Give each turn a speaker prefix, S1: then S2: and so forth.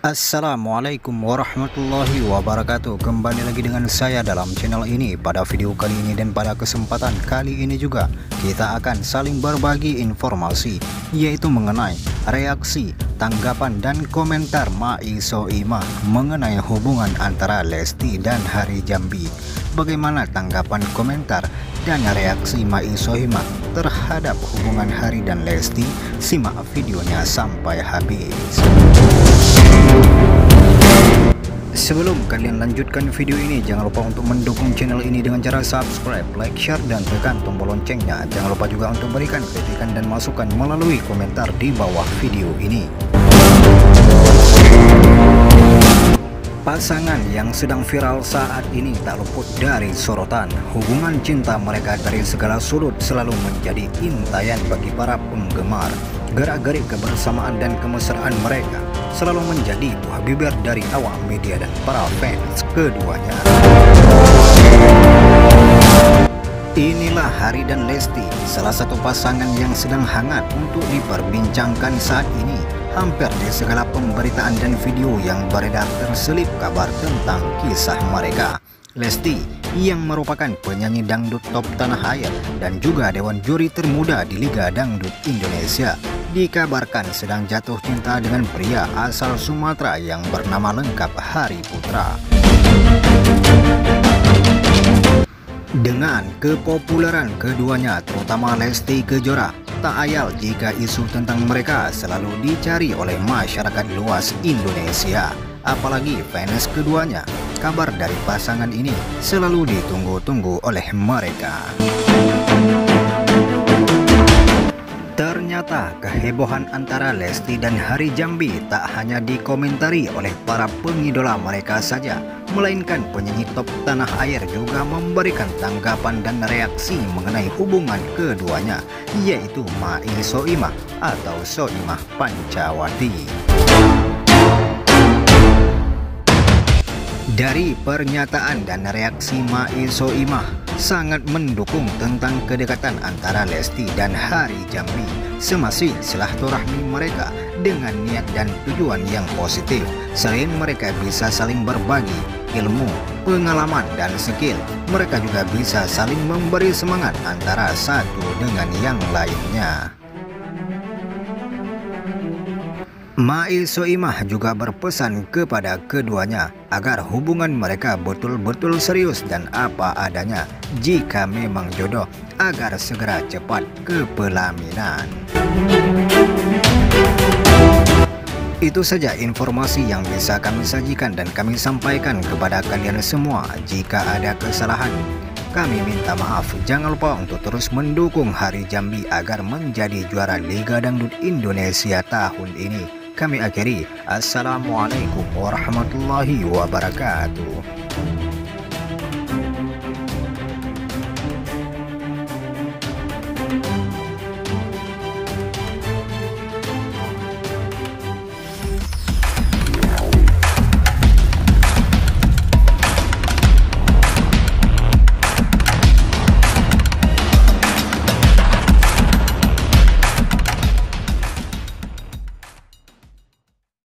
S1: Assalamualaikum warahmatullahi wabarakatuh. Kembali lagi dengan saya dalam channel ini. Pada video kali ini dan pada kesempatan kali ini juga kita akan saling berbagi informasi, yaitu mengenai reaksi, tanggapan dan komentar Mai Soimah mengenai hubungan antara Lesti dan Hari Jambi. Bagaimana tanggapan, komentar dan reaksi Mai Soimah terhadap hubungan Hari dan Lesti? Simak videonya sampai habis. Sebelum kalian lanjutkan video ini, jangan lupa untuk mendukung channel ini dengan cara subscribe, like, share, dan tekan tombol loncengnya. Jangan lupa juga untuk berikan kritikan dan masukan melalui komentar di bawah video ini. Pasangan yang sedang viral saat ini tak luput dari sorotan. Hubungan cinta mereka dari segala sudut selalu menjadi intayan bagi para penggemar. Gerak-gerik kebersamaan dan kemesraan mereka selalu menjadi buah bibir dari awak media dan para fans keduanya. Inilah Hari dan Lesti, salah satu pasangan yang sedang hangat untuk diperbincangkan saat ini. Hampir di segala pemberitaan dan video yang beredar terselip kabar tentang kisah mereka. Lesti yang merupakan penyanyi dangdut top tanah air dan juga dewan juri termuda di Liga Dangdut Indonesia, dikabarkan sedang jatuh cinta dengan pria asal Sumatera yang bernama lengkap Hari Putra. Dengan kepopuleran keduanya, terutama Lesti Kejora, tak ayal jika isu tentang mereka selalu dicari oleh masyarakat luas Indonesia. Apalagi fans keduanya, kabar dari pasangan ini selalu ditunggu-tunggu oleh mereka. Ternyata kehebohan antara Lesti dan Hari Jambi tak hanya dikomentari oleh para pengidola mereka saja, melainkan penyanyi top tanah air juga memberikan tanggapan dan reaksi mengenai hubungan keduanya, yaitu Mai Soimah atau Soimah Pancawati. Dari pernyataan dan reaksi Mai Soimah sangat mendukung tentang kedekatan antara Lesti dan Hari Jambi, semasih silaturahmi mereka dengan niat dan tujuan yang positif. Selain mereka bisa saling berbagi ilmu, pengalaman, dan skill, mereka juga bisa saling memberi semangat antara satu dengan yang lainnya. Mai Soimah juga berpesan kepada keduanya agar hubungan mereka betul-betul serius dan apa adanya. Jika memang jodoh, agar segera cepat ke pelaminan. Itu saja informasi yang bisa kami sajikan dan kami sampaikan kepada kalian semua. Jika ada kesalahan, kami minta maaf. Jangan lupa untuk terus mendukung Hari Jambi agar menjadi juara Liga Dangdut Indonesia tahun ini. Kami akhiri. Assalamualaikum warahmatullahi wabarakatuh.